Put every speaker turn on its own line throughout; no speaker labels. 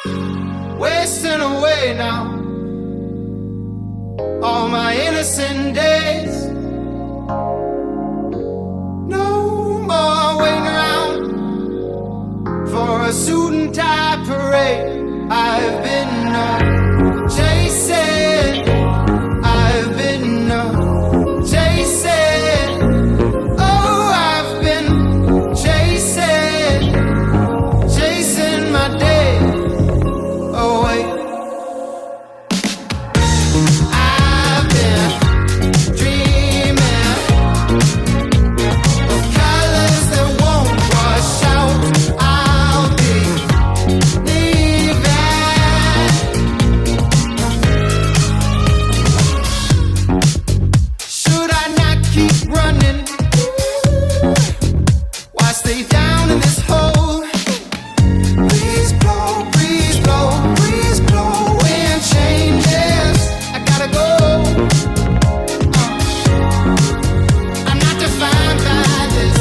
wasting away now. All my innocent days, no more waiting around for a suit and tie parade. I've been chasing, I've been chasing, oh, I've been chasing, chasing my day away. I've been dreaming of colors that won't wash out. I'll be leaving. Should I not keep running? Why stay down in this hole? Breeze blow, breeze blow, breeze blow. Wind changes, I gotta go. I'm not defined by this.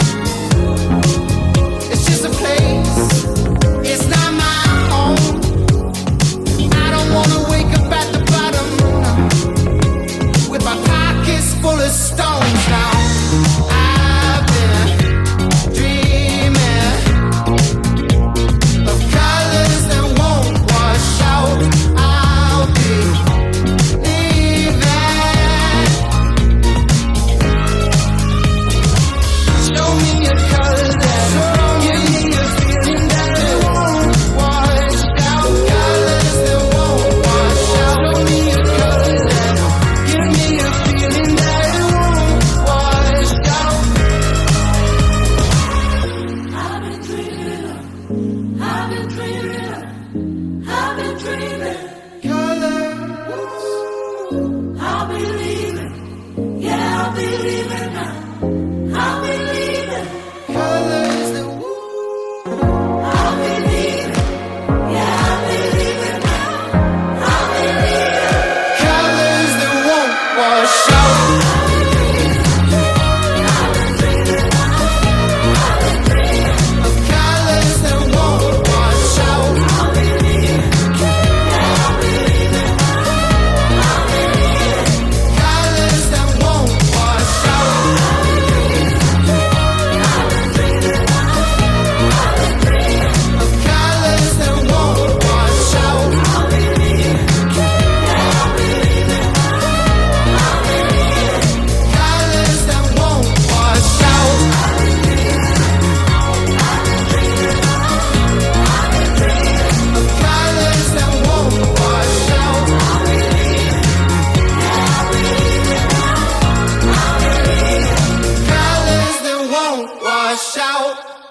It's just a place, it's not my home. I don't wanna wake up at the bottom with my pockets full of stones now. I've been dreaming of colors that won't wash out. I'll be leaving. Show me a color that give me a feeling that it won't wash out. Colors that won't wash out. Show me a color that give me a feeling that it won't wash out.
I've been dreaming, I've been dreaming, I've been dreaming.
Colors.
I'll be leaving, yeah, I'll be leaving now. I'll be leaving,
Colors that
I'll be leaving, yeah, I'll be leaving now. I'll be leaving,
colors that won't wash out. Of colors that won't wash out.
I'll be leaving, yeah, I'll be leaving now. I'll be leaving,
Colors that won't wash out.
I've been dreaming,
Of colors that won't wash out.
I'll be leaving, yeah, I'll be leaving now. I'll be leaving,
Colors that won't wash out. Of colors that won't wash out. Colors that won't wash out.